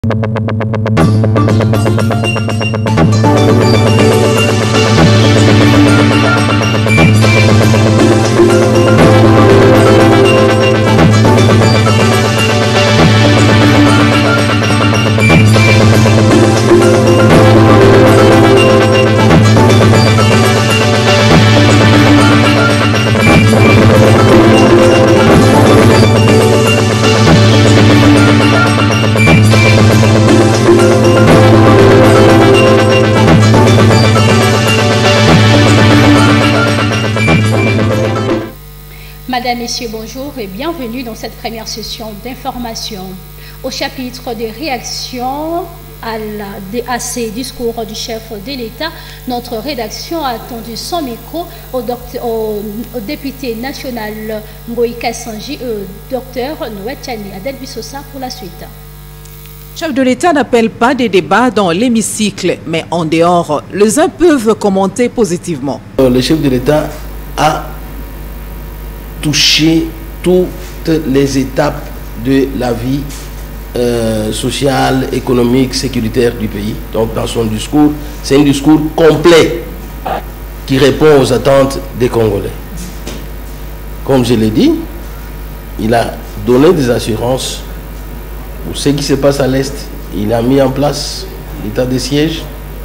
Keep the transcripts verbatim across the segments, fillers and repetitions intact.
Madame, Messieurs, bonjour et bienvenue dans cette première session d'information. Au chapitre des réactions à, la, à ces discours du chef de l'État, notre rédaction a attendu son micro au, docteur, au, au député national Ngoï Kassanji et au docteur Noël Tchani Adel Bissosa pour la suite. Le chef de l'État n'appelle pas des débats dans l'hémicycle, mais en dehors, les uns peuvent commenter positivement. Le chef de l'État a touché toutes les étapes de la vie euh, sociale, économique, sécuritaire du pays. Donc dans son discours, c'est un discours complet qui répond aux attentes des Congolais. Comme je l'ai dit, il a donné des assurances pour ce qui se passe à l'Est. Il a mis en place l'état de siège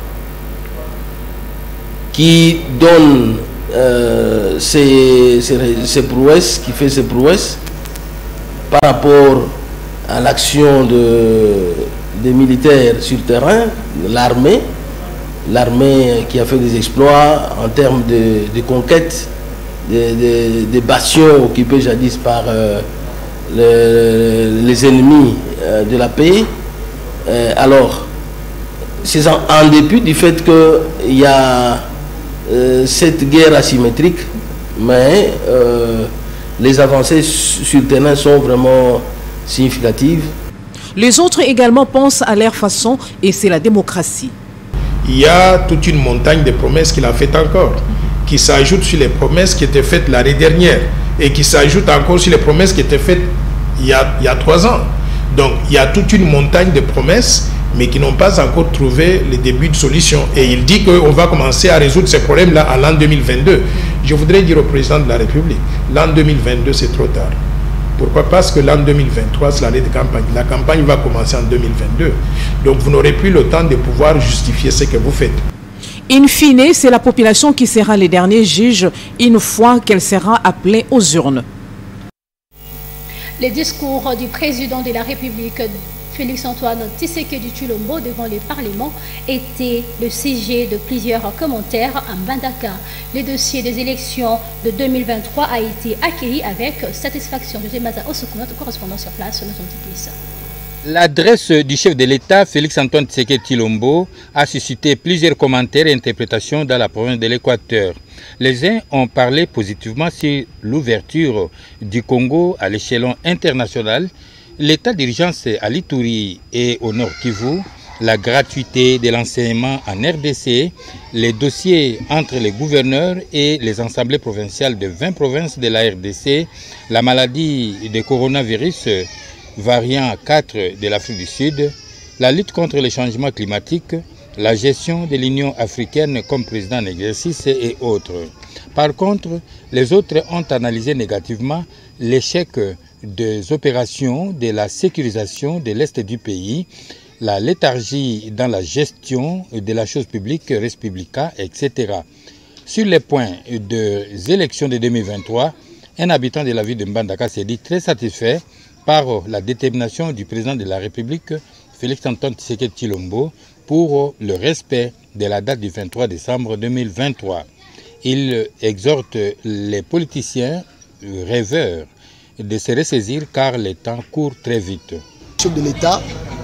qui donne Euh, ces, ces, ces prouesses, qui fait ces prouesses par rapport à l'action de, des militaires sur terrain, l'armée, l'armée qui a fait des exploits en termes de, de conquête des de, de bastions occupés jadis par euh, le, les ennemis euh, de la paix. Euh, alors, c'est en, en dépit du fait qu'il y a Euh, cette guerre asymétrique, mais euh, les avancées sur le terrain sont vraiment significatives. Les autres également pensent à leur façon et c'est la démocratie. Il y a toute une montagne de promesses qu'il a faites encore, qui s'ajoutent sur les promesses qui étaient faites l'année dernière et qui s'ajoutent encore sur les promesses qui étaient faites il y a, il y a trois ans. Donc il y a toute une montagne de promesses mais qui n'ont pas encore trouvé le début de solution. Et il dit qu'on va commencer à résoudre ces problèmes-là en l'an deux mille vingt-deux. Je voudrais dire au président de la République, l'an deux mille vingt-deux, c'est trop tard. Pourquoi? Parce que l'an deux mille vingt-trois, c'est l'année de campagne. La campagne va commencer en deux mille vingt-deux. Donc vous n'aurez plus le temps de pouvoir justifier ce que vous faites. In fine, c'est la population qui sera les derniers juges une fois qu'elle sera appelée aux urnes. Les discours du président de la République Félix-Antoine Tshisekedi Tshilombo devant les parlements était le sujet de plusieurs commentaires à Mbandaka. Le dossier des élections de deux mille vingt-trois a été accueilli avec satisfaction. José Maza Osoku, notre correspondant sur place, nous en dit plus. L'adresse du chef de l'État, Félix-Antoine Tshisekedi Tshilombo, a suscité plusieurs commentaires et interprétations dans la province de l'Équateur. Les uns ont parlé positivement sur l'ouverture du Congo à l'échelon international, l'état d'urgence à l'Ituri et au Nord Kivu, la gratuité de l'enseignement en R D C, les dossiers entre les gouverneurs et les assemblées provinciales de vingt provinces de la R D C, la maladie de coronavirus variant quatre de l'Afrique du Sud, la lutte contre les changements climatiques, la gestion de l'Union africaine comme président en exercice et autres. Par contre, les autres ont analysé négativement l'échec des opérations de la sécurisation de l'Est du pays, la léthargie dans la gestion de la chose publique, res publica, et cetera. Sur les points des élections de deux mille vingt-trois, un habitant de la ville de Mbandaka s'est dit très satisfait par la détermination du président de la République, Félix-Antoine Tshisekedi Tshilombo, pour le respect de la date du vingt-trois décembre deux mille vingt-trois. Il exhorte les politiciens rêveurs de se ressaisir car le temps court très vite. Le chef de l'État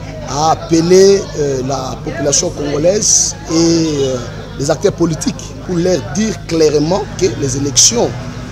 a appelé euh, la population congolaise et euh, les acteurs politiques pour leur dire clairement que les élections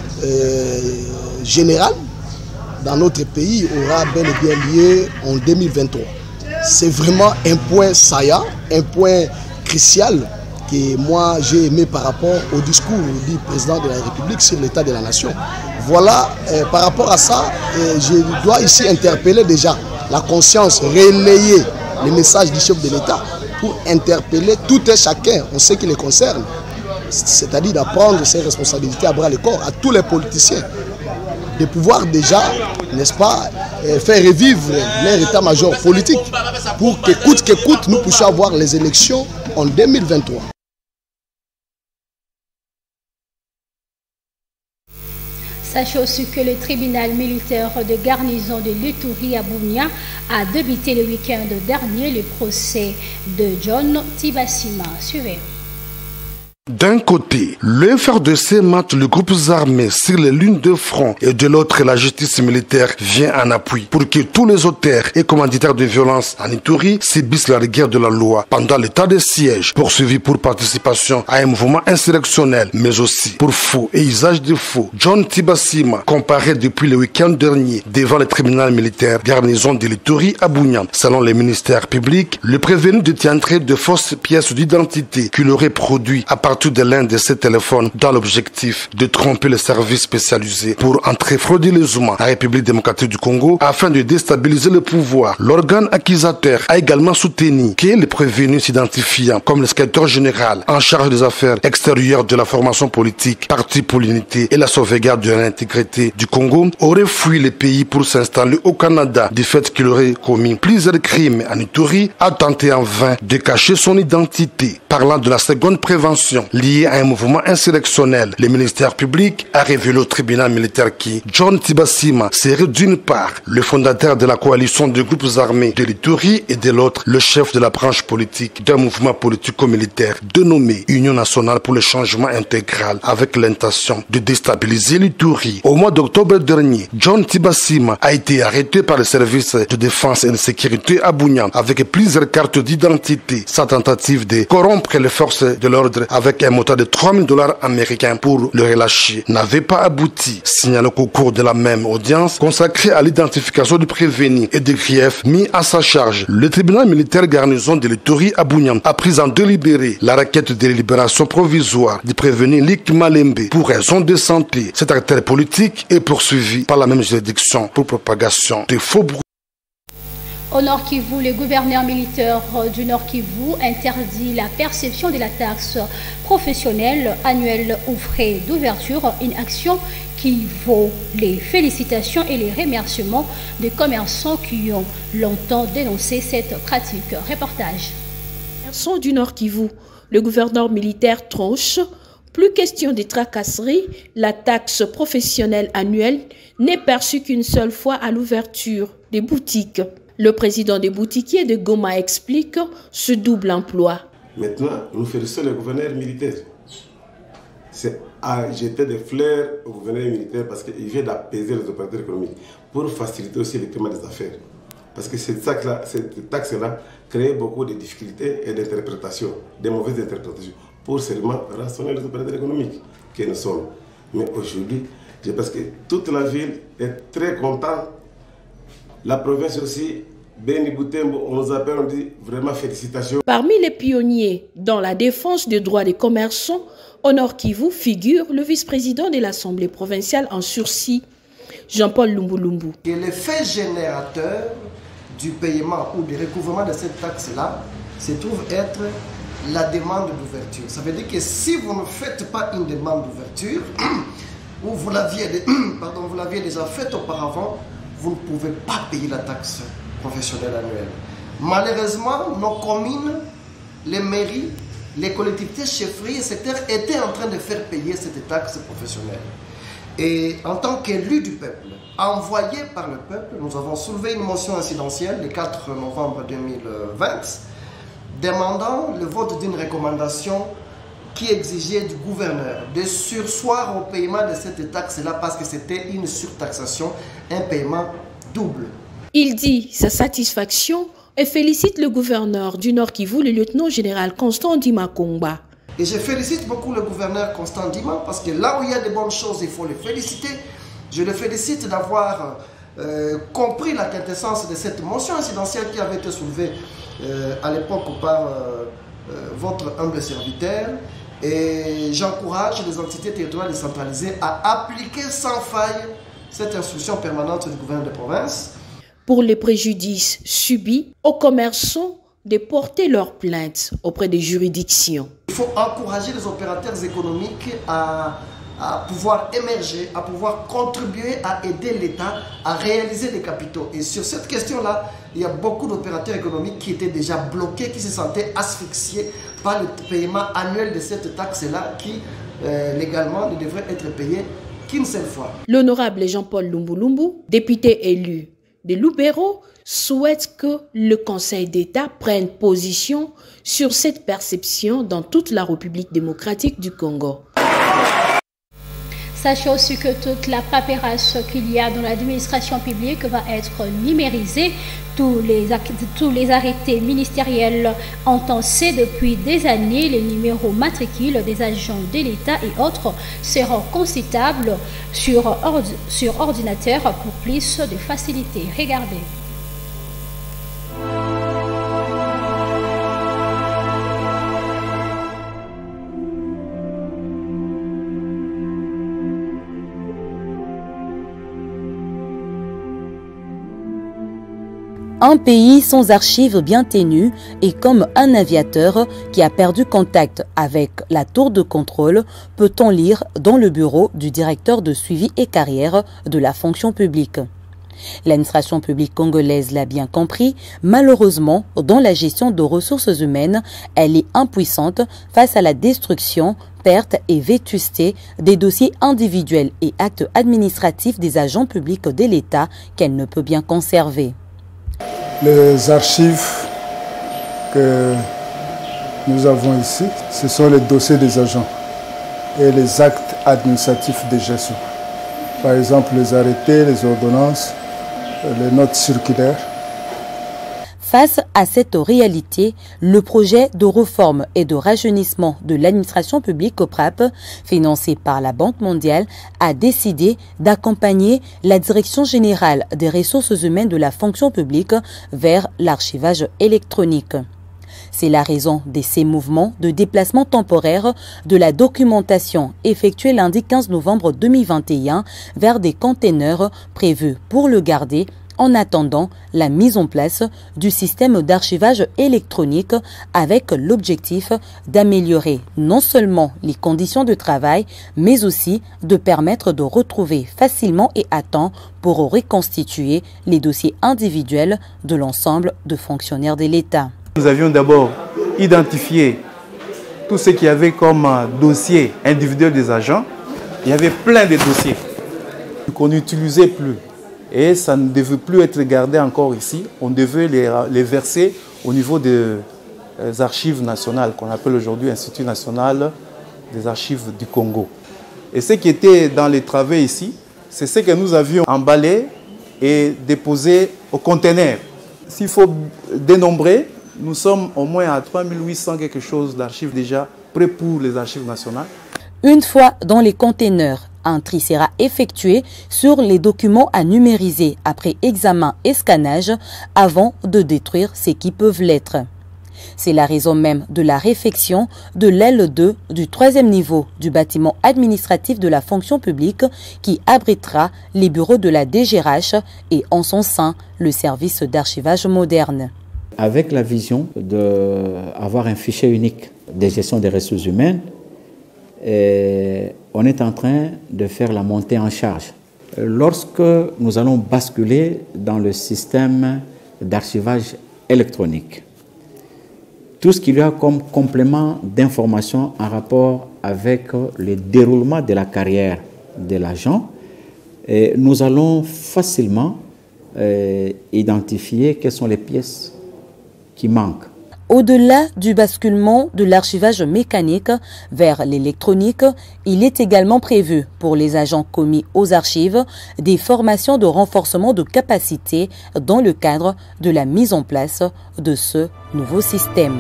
euh, générales dans notre pays aura bel et bien lieu en deux mille vingt-trois. C'est vraiment un point saillant, un point crucial que moi j'ai aimé par rapport au discours du président de la République sur l'état de la nation. Voilà, euh, par rapport à ça, euh, je dois ici interpeller déjà la conscience relayée le message du chef de l'État pour interpeller tout et chacun en ce qui les concerne. C'est-à-dire d'apprendre ses responsabilités à bras le corps à tous les politiciens. De pouvoir déjà, n'est-ce pas, faire revivre leur état-major politique pour que coûte que coûte, nous puissions avoir les élections en deux mille vingt-trois. Sachez aussi que le tribunal militaire de garnison de l'Ituri à Bunia a débuté le week-end dernier le procès de John Tibasima. Suivez. D'un côté, le F R D C mate le groupe armés sur les lignes de front et de l'autre, la justice militaire vient en appui pour que tous les auteurs et commanditaires de violence en Ituri subissent la rigueur de la loi pendant l'état de siège, poursuivi pour participation à un mouvement insurrectionnel, mais aussi pour faux et usage de faux. John Tibasima comparaît depuis le week-end dernier devant le tribunal militaire garnison de l'Ituri à Bunia. Selon les ministères publics, le prévenu détiendrait de fausses pièces d'identité qu'il aurait produit à partir de l'un de ses téléphones dans l'objectif de tromper les services spécialisés pour entrer frauduleusement en République démocratique du Congo afin de déstabiliser le pouvoir. L'organe accusateur a également soutenu que le prévenu s'identifiant comme le secrétaire général en charge des affaires extérieures de la formation politique, parti pour l'unité et la sauvegarde de l'intégrité du Congo aurait fui le pays pour s'installer au Canada du fait qu'il aurait commis plusieurs crimes en Ituri, a tenté en vain de cacher son identité. Parlant de la seconde prévention liée à un mouvement insurrectionnel, le ministère public a révélé au tribunal militaire qui John Tibasima serait d'une part le fondateur de la coalition de groupes armés de l'Ituri et de l'autre le chef de la branche politique d'un mouvement politico-militaire dénommé Union nationale pour le changement intégral avec l'intention de déstabiliser l'Ituri. Au mois d'octobre dernier, John Tibasima a été arrêté par les services de défense et de sécurité à Bunia avec plusieurs cartes d'identité. Sa tentative de corrompre les forces de l'ordre avec un montant de trois mille dollars américains pour le relâcher n'avait pas abouti. Signalons qu'au cours de la même audience consacrée à l'identification du prévenu et des griefs mis à sa charge, le tribunal militaire garnison de l'Ituri à Bunia a pris en délibéré la requête de libération provisoire du prévenu Lick Malembe pour raison de santé. Cet acteur politique est poursuivi par la même juridiction pour propagation de faux bruits. Au Nord Kivu, le gouverneur militaire du Nord Kivu interdit la perception de la taxe professionnelle annuelle aux frais d'ouverture, une action qui vaut les félicitations et les remerciements des commerçants qui ont longtemps dénoncé cette pratique. Reportage. Commerçants du Nord Kivu, le gouverneur militaire tranche. Plus question de tracasseries, la taxe professionnelle annuelle n'est perçue qu'une seule fois à l'ouverture des boutiques. Le président des boutiquiers de Goma explique ce double emploi. Maintenant, nous félicitons le gouverneur militaire. C'est à jeter des fleurs au gouverneur militaire parce qu'il vient d'apaiser les opérateurs économiques pour faciliter aussi le climat des affaires. Parce que cette taxe-là cette taxe-là crée beaucoup de difficultés et d'interprétations, de mauvaises interprétations, pour seulement rançonner les opérateurs économiques que nous sommes. Mais aujourd'hui, je pense que toute la ville est très contente. La province aussi, Beni Boutembo, on nous appelle, on dit vraiment félicitations. Parmi les pionniers dans la défense des droits des commerçants, au Nord Kivu figure le vice-président de l'Assemblée provinciale en sursis, Jean-Paul Lumbu-Lumbu. L'effet générateur du paiement ou du recouvrement de cette taxe-là se trouve être la demande d'ouverture. Ça veut dire que si vous ne faites pas une demande d'ouverture, ou vous l'aviez pardon, vous l'aviez déjà faite auparavant, vous ne pouvez pas payer la taxe professionnelle annuelle. Malheureusement, nos communes, les mairies, les collectivités chefferies, et cetera étaient en train de faire payer cette taxe professionnelle. Et en tant qu'élus du peuple, envoyés par le peuple, nous avons soulevé une motion incidentielle le quatre novembre deux mille vingt, demandant le vote d'une recommandation qui exigeait du gouverneur de surseoir au paiement de cette taxe-là parce que c'était une surtaxation, un paiement double. Il dit sa satisfaction et félicite le gouverneur du Nord Kivu, le lieutenant-général Constant Ndima Kongba. Et je félicite beaucoup le gouverneur Constant Ndima parce que là où il y a de bonnes choses, il faut le féliciter. Je le félicite d'avoir euh, compris la quintessence de cette motion incidentielle qui avait été soulevée euh, à l'époque par euh, euh, votre humble serviteur. Et j'encourage les entités territoriales décentralisées à appliquer sans faille cette instruction permanente du gouverneur de province. Pour les préjudices subis aux commerçants de porter leurs plaintes auprès des juridictions. Il faut encourager les opérateurs économiques à, à pouvoir émerger, à pouvoir contribuer à aider l'État à réaliser des capitaux. Et sur cette question-là, il y a beaucoup d'opérateurs économiques qui étaient déjà bloqués, qui se sentaient asphyxiés par le paiement annuel de cette taxe-là qui, euh, légalement, ne devrait être payée qu'une seule fois. L'honorable Jean-Paul Lumbu-Lumbu, député élu de Lubero, souhaite que le Conseil d'État prenne position sur cette perception dans toute la République démocratique du Congo. Sachez aussi que toute la paperasse qu'il y a dans l'administration publique va être numérisée. Tous les, tous les arrêtés ministériels entassés depuis des années, les numéros matricules des agents de l'État et autres seront consultables sur, ordi, sur ordinateur pour plus de facilité. Regardez. Un pays sans archives bien tenues est comme un aviateur qui a perdu contact avec la tour de contrôle, peut-on lire dans le bureau du directeur de suivi et carrière de la fonction publique. L'administration publique congolaise l'a bien compris, malheureusement, dans la gestion de ressources humaines, elle est impuissante face à la destruction, perte et vétusté des dossiers individuels et actes administratifs des agents publics de l'État qu'elle ne peut bien conserver. Les archives que nous avons ici, ce sont les dossiers des agents et les actes administratifs de gestion. Par exemple, les arrêtés, les ordonnances, les notes circulaires. Face à cette réalité, le projet de réforme et de rajeunissement de l'administration publique O P R A P, financé par la Banque mondiale, a décidé d'accompagner la Direction générale des ressources humaines de la fonction publique vers l'archivage électronique. C'est la raison de ces mouvements de déplacement temporaire de la documentation effectués lundi quinze novembre deux mille vingt et un vers des conteneurs prévus pour le garder en attendant la mise en place du système d'archivage électronique avec l'objectif d'améliorer non seulement les conditions de travail, mais aussi de permettre de retrouver facilement et à temps pour reconstituer les dossiers individuels de l'ensemble de fonctionnaires de l'État. Nous avions d'abord identifié tout ce qu'il y avait comme dossier individuel des agents. Il y avait plein de dossiers qu'on n'utilisait plus. Et ça ne devait plus être gardé encore ici. On devait les, les verser au niveau des archives nationales, qu'on appelle aujourd'hui Institut national des archives du Congo. Et ce qui était dans les travaux ici, c'est ce que nous avions emballé et déposé au conteneur. S'il faut dénombrer, nous sommes au moins à trois mille huit cents quelque chose d'archives déjà prêts pour les archives nationales. Une fois dans les conteneurs, un tri sera effectué sur les documents à numériser après examen et scannage avant de détruire ceux qui peuvent l'être. C'est la raison même de la réfection de l'aile deux du troisième niveau du bâtiment administratif de la fonction publique qui abritera les bureaux de la D G R H et en son sein le service d'archivage moderne. Avec la vision d'avoir un fichier unique de gestion des ressources humaines, et on est en train de faire la montée en charge. Lorsque nous allons basculer dans le système d'archivage électronique, tout ce qu'il y a comme complément d'information en rapport avec le déroulement de la carrière de l'agent, nous allons facilement euh, identifier quelles sont les pièces qui manquent. Au-delà du basculement de l'archivage mécanique vers l'électronique, il est également prévu pour les agents commis aux archives des formations de renforcement de capacité dans le cadre de la mise en place de ce nouveau système.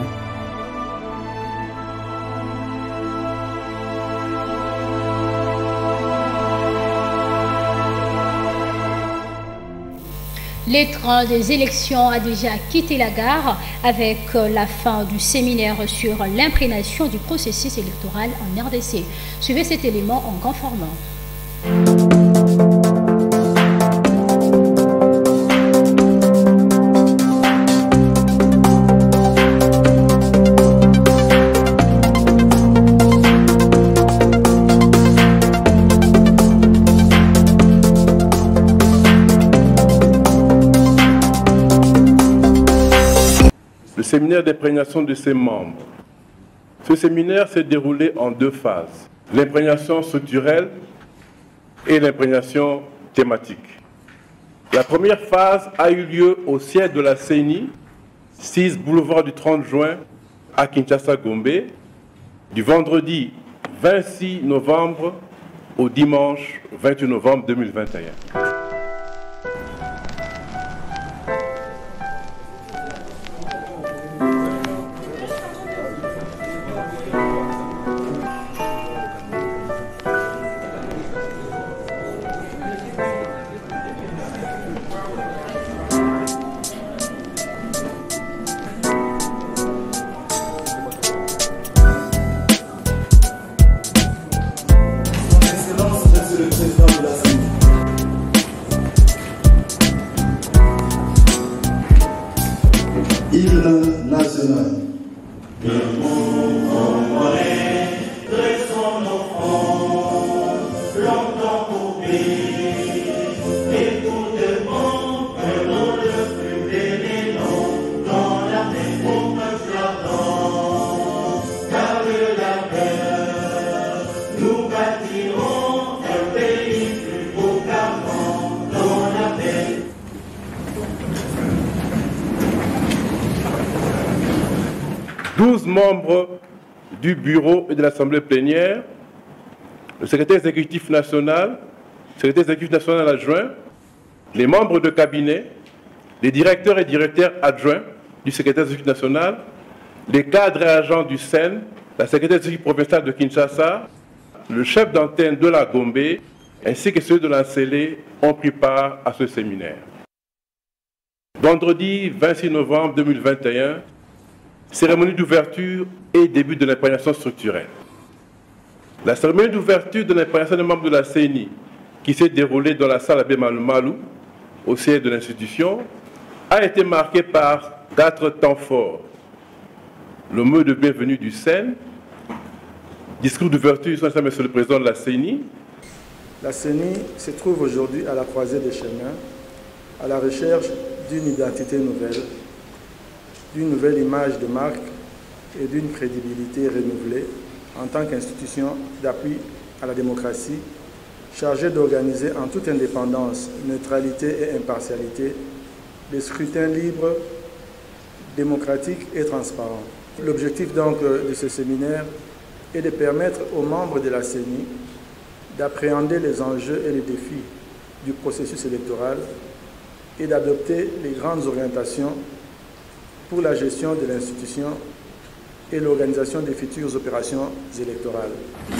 Le train des élections a déjà quitté la gare avec la fin du séminaire sur l'imprégnation du processus électoral en R D C. Suivez cet élément en grand format. le séminaire d'imprégnation de ses membres. Ce séminaire s'est déroulé en deux phases, l'imprégnation structurelle et l'imprégnation thématique. La première phase a eu lieu au siège de la C E N I, six boulevard du trente juin à Kinshasa-Gombe, du vendredi vingt-six novembre au dimanche vingt-huit novembre deux mille vingt et un. Hymne national. douze membres du bureau et de l'Assemblée plénière, le secrétaire exécutif national, le secrétaire exécutif national adjoint, les membres de cabinet, les directeurs et directeurs adjoints du secrétaire exécutif national, les cadres et agents du S E N, la secrétaire exécutive provinciale de Kinshasa, le chef d'antenne de la Gombe, ainsi que ceux de l'Ancélé ont pris part à ce séminaire. Vendredi vingt-six novembre deux mille vingt et un, cérémonie d'ouverture et début de l'imprégnation structurelle. La cérémonie d'ouverture de l'imprégnation des membres de la C E N I, qui s'est déroulée dans la salle Abbé Malou, au siège de l'institution, a été marquée par quatre temps forts. Le mot de bienvenue du S E N, discours d'ouverture du Monsieur le Président de la C E N I. La C E N I se trouve aujourd'hui à la croisée des chemins, à la recherche d'une identité nouvelle, d'une nouvelle image de marque et d'une crédibilité renouvelée en tant qu'institution d'appui à la démocratie, chargée d'organiser en toute indépendance, neutralité et impartialité des scrutins libres, démocratiques et transparents. L'objectif donc de ce séminaire est de permettre aux membres de la C E N I d'appréhender les enjeux et les défis du processus électoral et d'adopter les grandes orientations pour la gestion de l'institution et l'organisation des futures opérations électorales.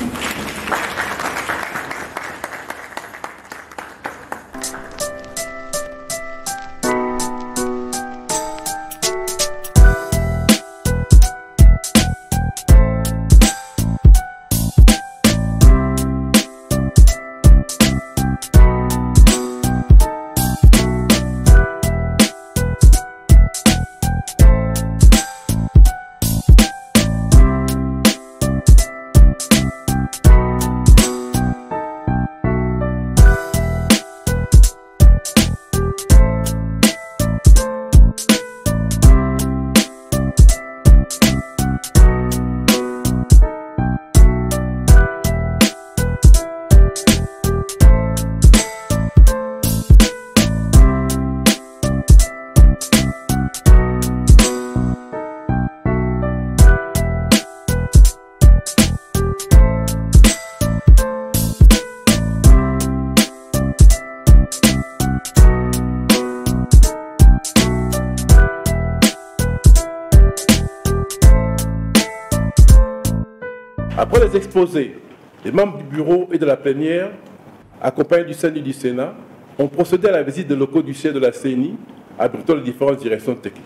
Après les exposés, les membres du bureau et de la plénière, accompagnés du S E N I et du Sénat, ont procédé à la visite des locaux du siège de la C E N I, abritant les différentes directions techniques.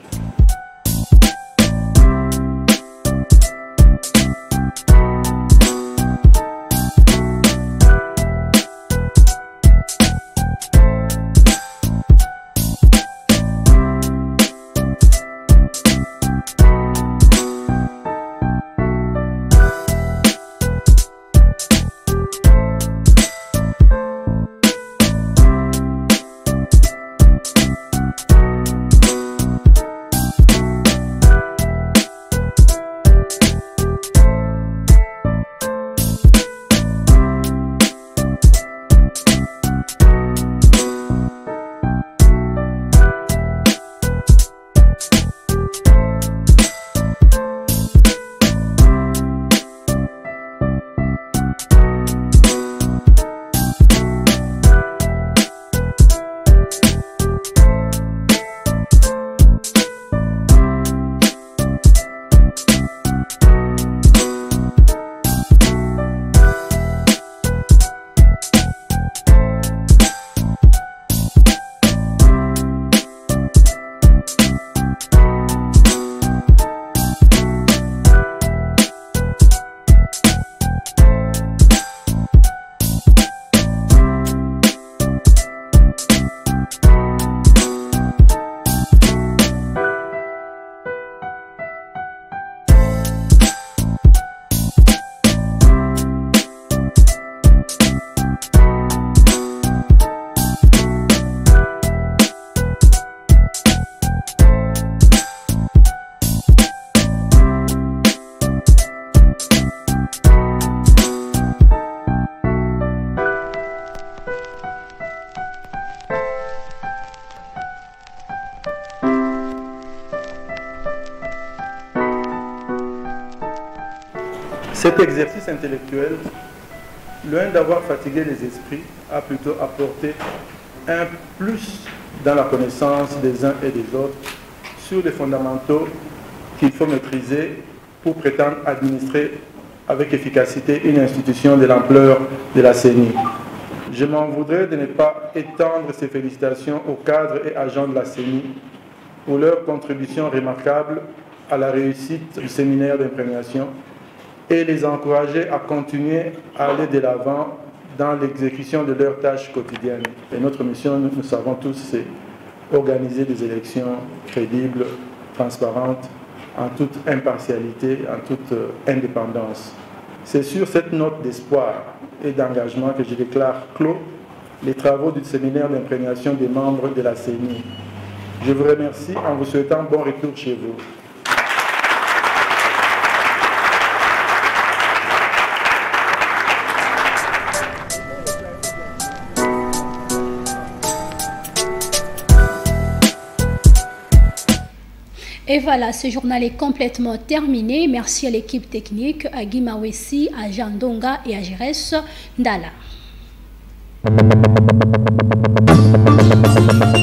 Cet exercice intellectuel, loin d'avoir fatigué les esprits, a plutôt apporté un plus dans la connaissance des uns et des autres sur les fondamentaux qu'il faut maîtriser pour prétendre administrer avec efficacité une institution de l'ampleur de la C E N I. Je m'en voudrais de ne pas étendre ces félicitations aux cadres et agents de la C E N I pour leur contribution remarquable à la réussite du séminaire d'imprégnation et les encourager à continuer à aller de l'avant dans l'exécution de leurs tâches quotidiennes. Et notre mission, nous, nous savons tous, c'est organiser des élections crédibles, transparentes, en toute impartialité, en toute euh, indépendance. C'est sur cette note d'espoir et d'engagement que je déclare clos les travaux du séminaire d'imprégnation des membres de la C E N I. Je vous remercie en vous souhaitant bon retour chez vous. Et voilà, ce journal est complètement terminé. Merci à l'équipe technique, à Guy Mawessi, à Jean Donga et à Jérès Ndala.